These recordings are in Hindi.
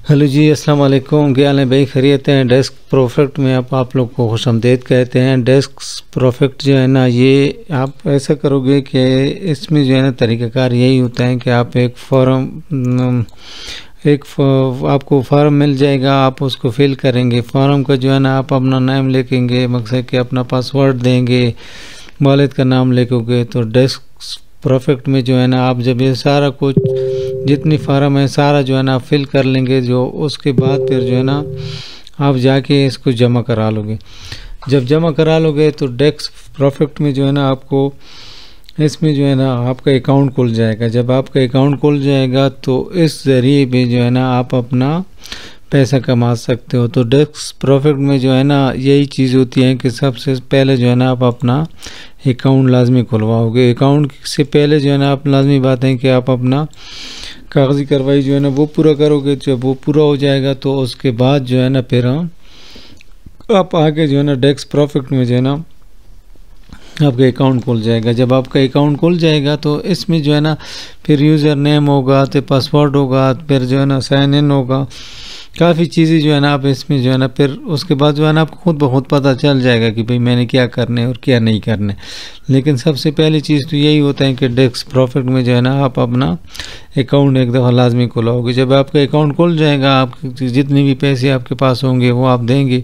हेलो जी, अस्सलाम वालेकुम। क्या हाल है भाई? खैरियत है? डेस्क परफेक्ट में आप लोग को खुशामदीद कहते हैं। डेस्क परफेक्ट जो है ना, ये आप ऐसा करोगे कि इसमें जो है ना तरीक़ाकार यही होता है कि आप एक फॉर्म आपको फॉर्म मिल जाएगा, आप उसको फिल करेंगे। फॉर्म का जो है ना आप अपना नाम लिखेंगे, मकसद कि अपना पासवर्ड देंगे, वालिद का नाम लिखोगे। तो डेस्क परफेक्ट में जो है ना आप जब ये सारा कुछ जितनी फार्म है सारा जो है ना आप फिल कर लेंगे, जो उसके बाद फिर जो है ना आप जाके इसको जमा करा लोगे। जब जमा करा लोगे तो डेस्क परफेक्ट में जो है ना आपको इसमें जो है ना आपका अकाउंट खुल जाएगा। जब आपका अकाउंट खुल जाएगा तो इस ज़रिए पे जो है ना आप अपना पैसा कमा सकते हो। तो डेस्क परफेक्ट में जो है ना यही चीज़ होती है कि सबसे पहले जो है ना आप अपना अकाउंट लाजमी खुलवाओगे। अकाउंट से पहले जो है ना आप लाजमी बात है कि आप अपना कागज़ी कार्रवाई जो है ना वो पूरा करोगे। जब वो पूरा हो जाएगा तो उसके बाद जो है ना फिर आप आगे जो है ना डेस्क परफेक्ट में जो है ना आपका अकाउंट खुल जाएगा। जब आपका अकाउंट खुल जाएगा तो इसमें जो है ना फिर यूज़र नेम होगा, तो पासवर्ड होगा, फिर जो है ना साइन इन होगा, काफ़ी चीज़ें जो है ना आप इसमें जो है ना फिर उसके बाद जो है ना आपको खुद ब खुद पता चल जाएगा कि भाई मैंने क्या करना है और क्या नहीं करना है। लेकिन सबसे पहली चीज़ तो यही होता है कि डेस्क परफेक्ट में जो है ना आप अपना अकाउंट एक दफ़ा लाजमी खुलाओगे। जब आपका अकाउंट खुल जाएगा, आप जितने भी पैसे आपके पास होंगे वो आप देंगे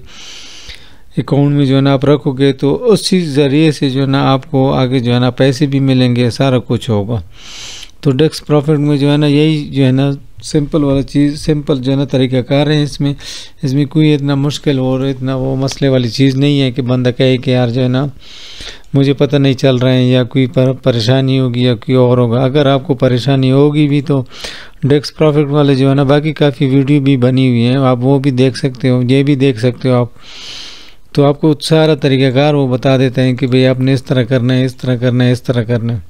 अकाउंट में जो है ना आप रखोगे, तो उसी ज़रिए से जो है ना आपको आगे जो है ना पैसे भी मिलेंगे, सारा कुछ होगा। तो डेस्क परफेक्ट में जो है ना यही जो है ना सिंपल वाला चीज़, सिंपल जो है ना तरीक़ाकार है। इसमें कोई इतना मुश्किल और इतना वो मसले वाली चीज़ नहीं है कि बंदा कहे कि यार जो है ना मुझे पता नहीं चल रहा है, या कोई परेशानी होगी या कोई और होगा। अगर आपको परेशानी होगी भी तो डेस्क परफेक्ट वाले जो है ना बाकी काफ़ी वीडियो भी बनी हुई हैं, आप वो भी देख सकते हो, ये भी देख सकते हो आप। तो आपको सारा तरीक़ाकार वो बता देते हैं कि भाई आपने इस तरह करना है, इस तरह करना है, इस तरह करना है।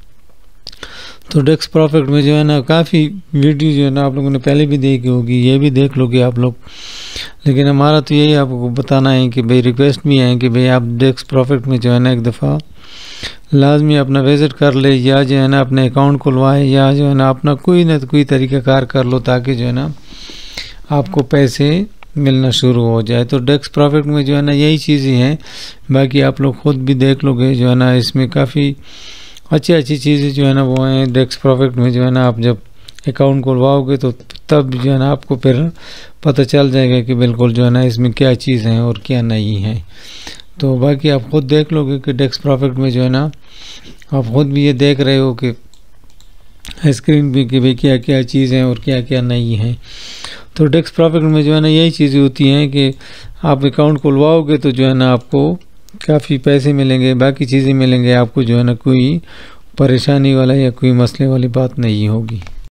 तो डेस्क परफेक्ट में जो है ना काफ़ी वीडियो जो है ना आप लोगों ने पहले भी देखी होगी, ये भी देख लोगे आप लोग। लेकिन हमारा तो यही आपको बताना है कि भाई रिक्वेस्ट भी है कि भाई आप डेस्क परफेक्ट में जो है ना एक दफ़ा लाजमी अपना विज़िट कर ले, या जो है ना अपने अकाउंट खुलवाए, या जो है ना अपना कोई ना कोई तरीक़ाकार कर लो, ताकि जो है ना आपको पैसे मिलना शुरू हो जाए। तो डेस्क परफेक्ट में जो है ना यही चीज़ें हैं, बाकी आप लोग खुद भी देख लोगे। जो है ना इसमें काफ़ी अच्छी चीज़ें जो है ना वो हैं डेस्क परफेक्ट में। जो है ना आप जब अकाउंट खुलवाओगे तो तब जो है ना आपको फिर पता चल जाएगा कि बिल्कुल जो है ना इसमें क्या चीज़ है और क्या नहीं है। तो बाकी आप खुद देख लोगे कि डेस्क परफेक्ट में जो है ना आप खुद भी ये देख रहे हो कि स्क्रीन भी कि भाई क्या क्या चीज़ है और क्या क्या नहीं है। तो डेस्क परफेक्ट में जो है ना यही चीज़ें होती हैं कि आप अकाउंट खुलवाओगे तो जो है ना आपको काफ़ी पैसे मिलेंगे, बाकी चीज़ें मिलेंगे, आपको जो है ना कोई परेशानी वाला या कोई मसले वाली बात नहीं होगी।